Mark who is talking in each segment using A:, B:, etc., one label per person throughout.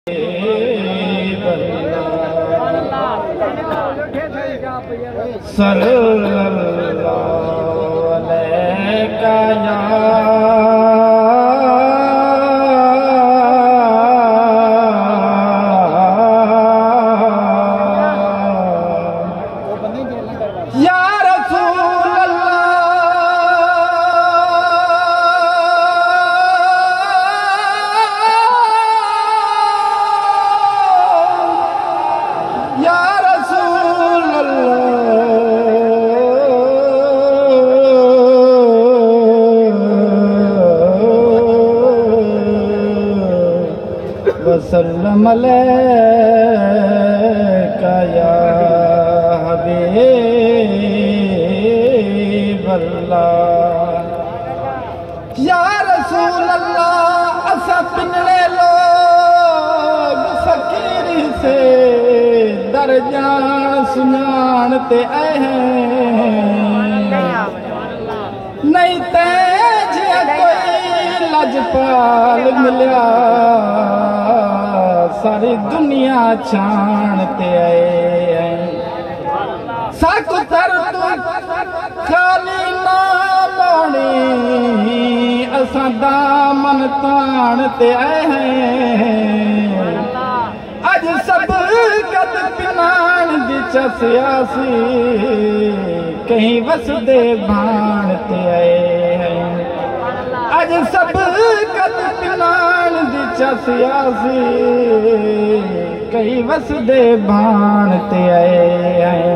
A: सल्लल्लाहु अलैका या वसल्लम अलैका या हबीब अल्लाह या रसूल अल्लाह। असा पिनड़े लोग फकीरी से दर जान सुनान ते आए नहीं ते जिया कोई लजपाल मिलिया सारी दुनिया छानते आए साकु तर तू खाली ना मोड़ी असा दामन तानते आए हैं अज सब कद पिनान दी चसियासी कहीं वसदे भानते आए हैं अज सब कद पिनान दी चसियासी कई वसदे भानते आए हैं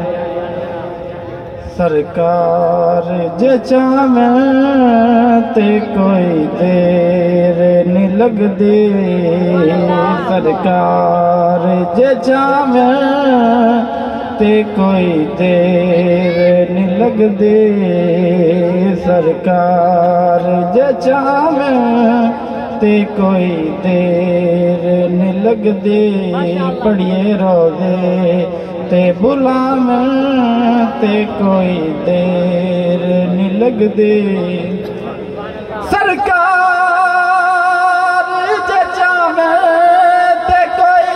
A: सरकार जे चावे ते कोई देर नहीं लगदी सरकार जे चावे ते कोई देर नहीं लगदी सरकार जे चावे ते कोई देर नहीं लगदी पढ़िए रोज़े ते बुलाव ते कोई देर नहीं लगदी सरकार जे चावे ते कोई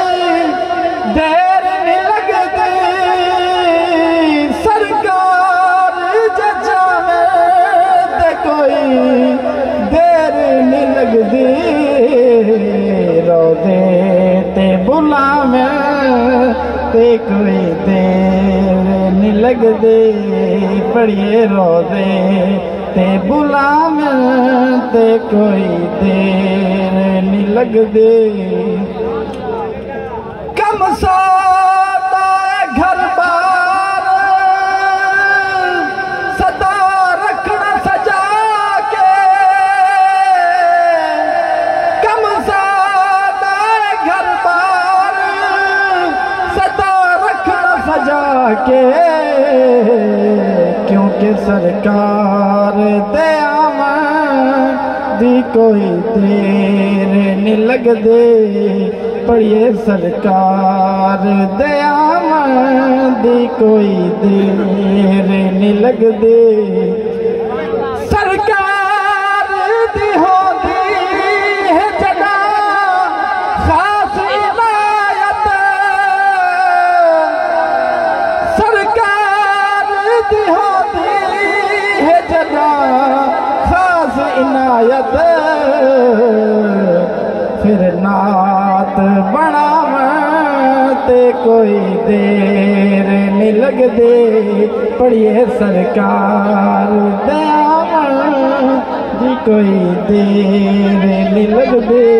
A: देर नहीं लगदी सरकार जे चावे ते कोई देर नहीं लगदी रोज़े ते बुलावे ते कोई देर नहीं लगदी पढ़िए रोज़े ते बुलावे ते कोई देर नहीं लगदी कम सादा घर बार सदा रखना सजा के कम सादा घर बार सदा रखना सजा के क्योंकि सरकार दे दी कोई देर नहीं लगदी पढ़िए सरकार दे दी कोई देर नहीं लगदी सरकार दी होंदी है जदा खास इनायत सरकार दी होंदी है जदा खास इनायत फिर नात बनावे ते कोई देर नहीं लगदी पढ़िए सरकार दे जी कोई देर नहीं लगदी।